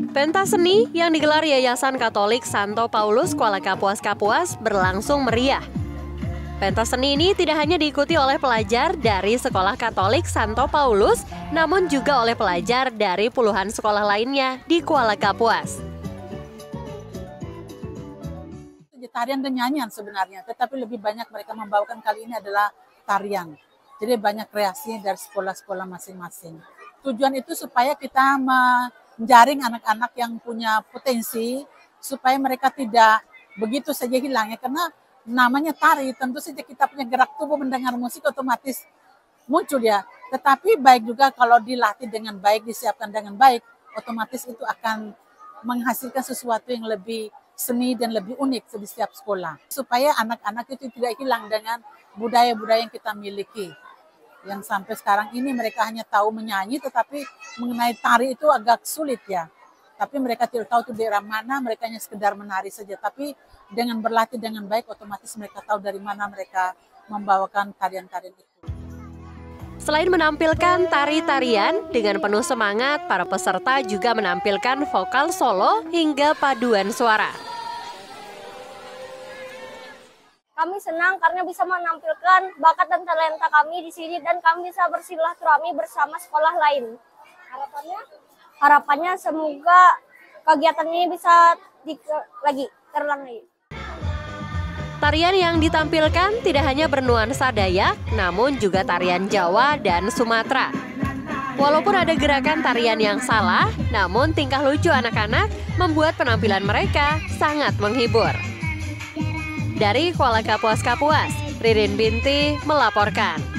Pentas seni yang digelar Yayasan Katolik Santo Paulus Kuala Kapuas berlangsung meriah. Pentas seni ini tidak hanya diikuti oleh pelajar dari Sekolah Katolik Santo Paulus, namun juga oleh pelajar dari puluhan sekolah lainnya di Kuala Kapuas. Tarian dan nyanyian sebenarnya, tetapi lebih banyak mereka membawakan kali ini adalah tarian. Jadi banyak kreasi dari sekolah-sekolah masing-masing. Tujuan itu supaya kita menjaring anak-anak yang punya potensi, supaya mereka tidak begitu saja hilang ya, karena namanya tari, tentu saja kita punya gerak tubuh mendengar musik otomatis muncul ya. Tetapi baik juga kalau dilatih dengan baik, disiapkan dengan baik, otomatis itu akan menghasilkan sesuatu yang lebih seni dan lebih unik di setiap sekolah. Supaya anak-anak itu tidak hilang dengan budaya-budaya yang kita miliki. Yang sampai sekarang ini mereka hanya tahu menyanyi, tetapi mengenai tari itu agak sulit ya. Tapi mereka tidak tahu itu daerah mana, mereka hanya sekedar menari saja. Tapi dengan berlatih dengan baik, otomatis mereka tahu dari mana mereka membawakan tarian-tarian itu. Selain menampilkan tari-tarian, dengan penuh semangat, para peserta juga menampilkan vokal solo hingga paduan suara. Kami senang karena bisa menampilkan bakat dan talenta kami di sini dan kami bisa bersilaturahmi bersama sekolah lain. Harapannya semoga kegiatan ini bisa terulang lagi. Tarian yang ditampilkan tidak hanya bernuansa Dayak, namun juga tarian Jawa dan Sumatera. Walaupun ada gerakan tarian yang salah, namun tingkah lucu anak-anak membuat penampilan mereka sangat menghibur. Dari Kuala Kapuas, Ririn Binti melaporkan.